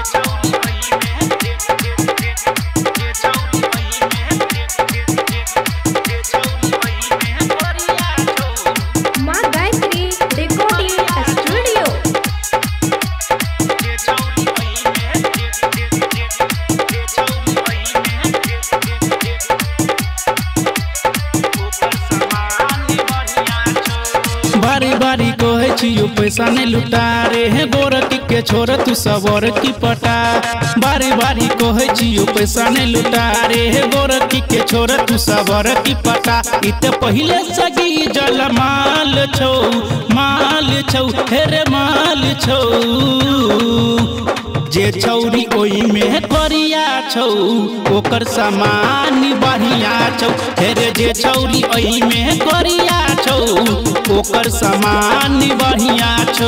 बारी बारी कहे छियो पैसा नहीं लुटारे है गोरकी के छोर तू सवर की पटा। बारी बारी कहे छियो पैसा नहीं लुटारे है गोरकी के छोर तू सवर की पटा। इत पहले सगी जल माल छौ हेरे माल छौ। जे छौरी ओई में करिया छौ ओकर सामान बढ़िया छौ। हेरे जे छौरी ओई में करिया छौ ओकर सामान बढ़िया छौ।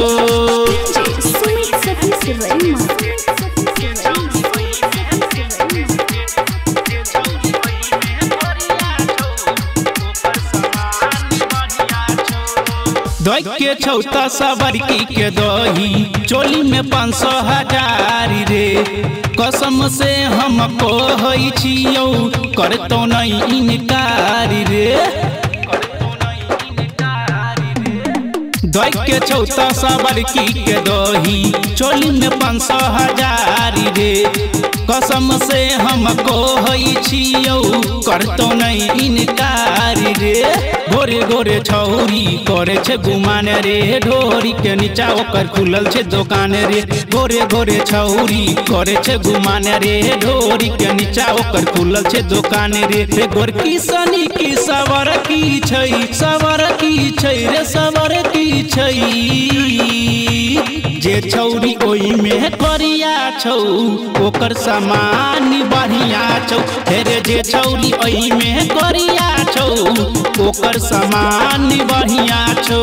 दही के छौता सवरकी के दही चोली में 500,000 रे। कसम से हम कहै छियौ करतो नहीं इनकार रे। दही के छौता सवरकी के दही चोली में 500,000 रे। कसम से हम कहै छियौ करतो नहीं इनकार रे। गोरे गोरे छौरी करे छे गुमान रे ढोरी के नीचा ओकर खुलल छे दुकान रे। गोरे गोरे छौरी करे छे गुमान रे ढोरी के नीचा ओकर खुलल छे दुकान रे। गोरकी सनी की सवर की छै रे सवर की छै। जे छौरी ओई में करिया छौ ओकर सामान बढ़िया छौ। हेरे जे छौरी ओई में करिया छौ ओकर सामान बढ़िया छौ।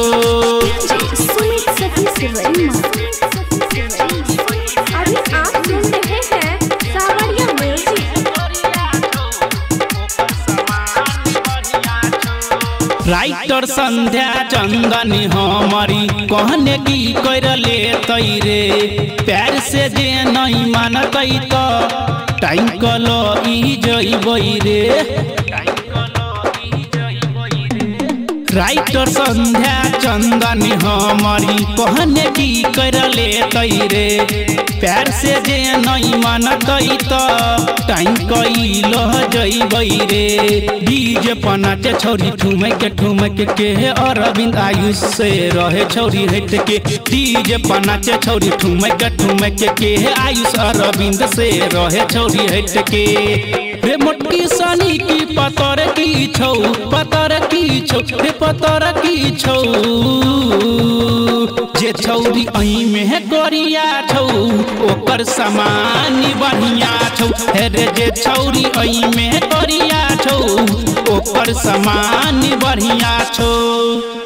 अभी आप सुन रहे हैं सावरिया म्यूजिक। राइटर संध्या चंदन हमारी कहने की कर ले रे। प्यार से जे नहीं मानतै तो टाइम कलो ई जइबै रे। राइटर संध्या चंदन हमारी कहने की कर ले रे। प्यार से जे नहीं मानतै तो टाइम कइल जइबै रे। डीजे पनाचे छौरी ठुमक के अरविंद आयुष से रहे छौरी हट के। डीजे पनाचे छौरी ठुमक के आयुष अरविंद से रहे छौरी हट के। रे मोटकी सनी की पतर की छौ रे पतर की छौ। जे छौरी अही में करिया छौ ओकर सामान बढ़िया छौ। हेरे जे छौरी अही में करिया छौ ओकर सामान बढ़िया छौ।